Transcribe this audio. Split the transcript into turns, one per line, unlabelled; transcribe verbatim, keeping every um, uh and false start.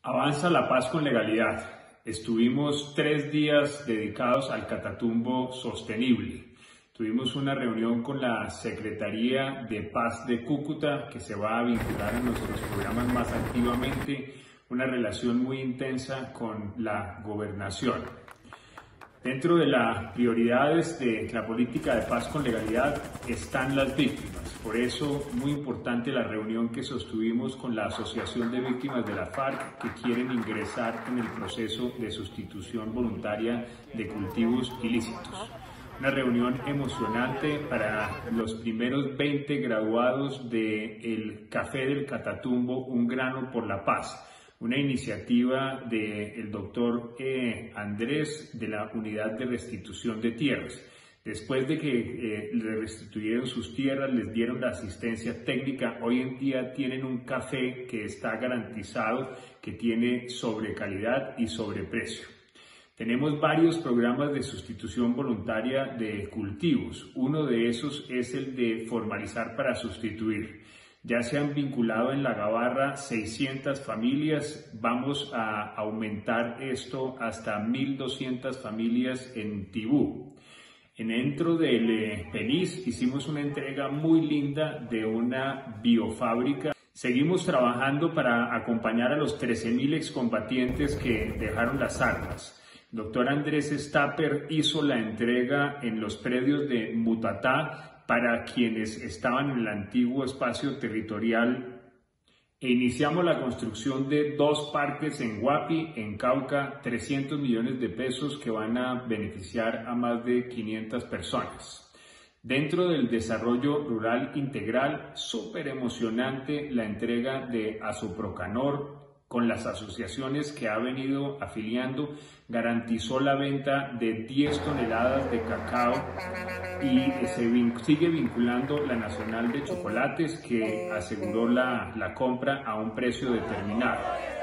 Avanza la paz con legalidad. Estuvimos tres días dedicados al Catatumbo sostenible. Tuvimos una reunión con la Secretaría de Paz de Cúcuta, que se va a vincular en nuestros programas más activamente, una relación muy intensa con la gobernación. Dentro de las prioridades de la política de paz con legalidad están las víctimas. Por eso, muy importante la reunión que sostuvimos con la Asociación de Víctimas de la FARC que quieren ingresar en el proceso de sustitución voluntaria de cultivos ilícitos. Una reunión emocionante para los primeros veinte graduados del Café del Catatumbo, Un Grano por la Paz. Una iniciativa del doctor eh, Andrés de la Unidad de Restitución de Tierras. Después de que eh, le restituyeron sus tierras, les dieron la asistencia técnica, hoy en día tienen un café que está garantizado, que tiene sobrecalidad y sobreprecio. Tenemos varios programas de sustitución voluntaria de cultivos. Uno de esos es el de formalizar para sustituir. Ya se han vinculado en La Gabarra seiscientas familias, vamos a aumentar esto hasta mil doscientas familias en Tibú. Dentro del eh, Penis hicimos una entrega muy linda de una biofábrica. Seguimos trabajando para acompañar a los trece mil excombatientes que dejaron las armas. El doctor Andrés Stapper hizo la entrega en los predios de Mutatá para quienes estaban en el antiguo espacio territorial e iniciamos la construcción de dos parques en Guapi, en Cauca, trescientos millones de pesos que van a beneficiar a más de quinientas personas. Dentro del desarrollo rural integral, súper emocionante la entrega de Azoprocanor con las asociaciones que ha venido afiliando, garantizó la venta de diez toneladas de cacao y se vin- sigue vinculando la Nacional de Chocolates que aseguró la, la compra a un precio determinado.